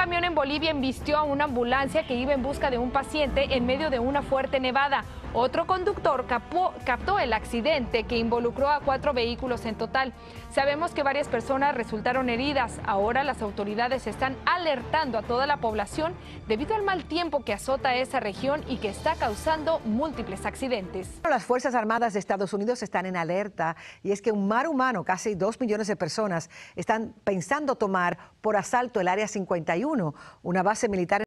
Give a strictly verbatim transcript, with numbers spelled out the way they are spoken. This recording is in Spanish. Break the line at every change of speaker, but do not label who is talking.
camión en Bolivia embistió a una ambulancia que iba en busca de un paciente en medio de una fuerte nevada. Otro conductor capó, captó el accidente que involucró a cuatro vehículos en total. Sabemos que varias personas resultaron heridas. Ahora las autoridades están alertando a toda la población debido al mal tiempo que azota esa región y que está causando múltiples accidentes.
Las Fuerzas Armadas de Estados Unidos están en alerta y es que un mar humano, casi dos millones de personas, están pensando tomar por asalto el Área cincuenta y uno, una base militar